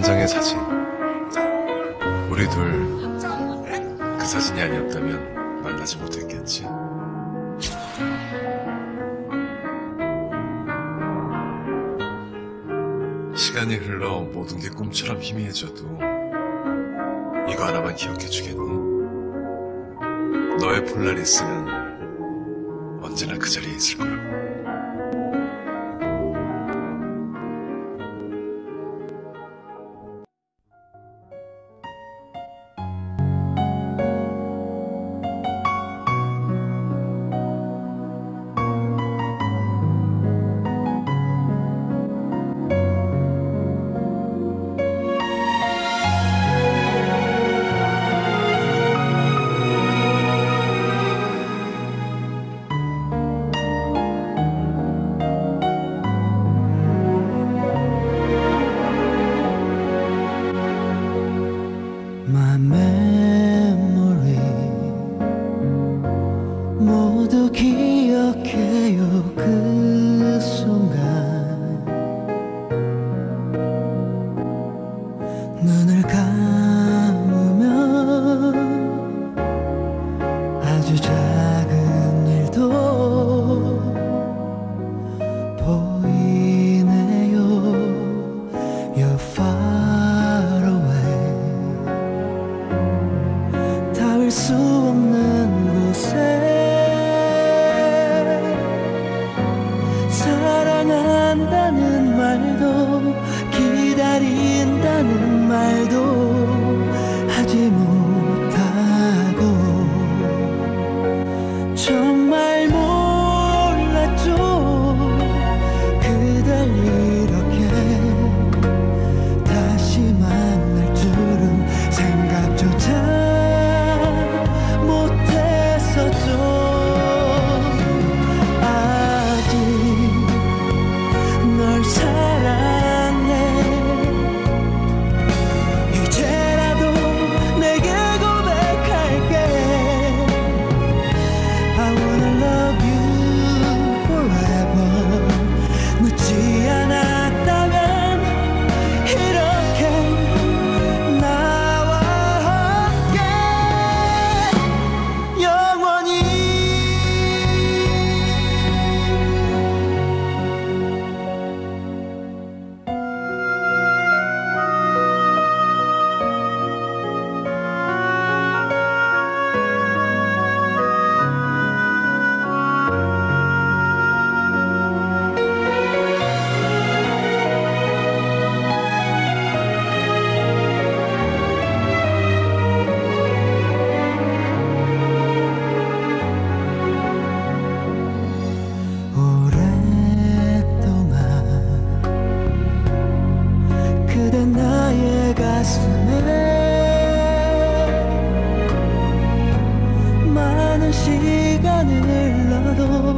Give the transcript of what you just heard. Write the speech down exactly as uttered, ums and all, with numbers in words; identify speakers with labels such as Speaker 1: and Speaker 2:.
Speaker 1: 한 장의 사진. 우리 둘 그 사진이 아니었다면 만나지 못했겠지. 시간이 흘러 모든 게 꿈처럼 희미해져도 이거 하나만 기억해주겠니? 너의 폴라리스는 언제나 그 자리에 있을 거라고.
Speaker 2: My memory 모두 기억해요. 그 순간 눈을 감으면 아주 작은 일도 보이네요. You're far away. 닿을 수 없는 곳에 사랑한다는 말도 기다린다는 말도 하지 못하고 정말 몰랐죠. 그댈 이렇게 다시 만날 줄은 생각조차 아직 널 사랑해. 이제라도 내게 고백할게. I wanna love you forever. 늦지 않았다면 이렇게 나와 함께 영원히. 오랫동안 그대 나의 가슴에 많은 시간을 흘러도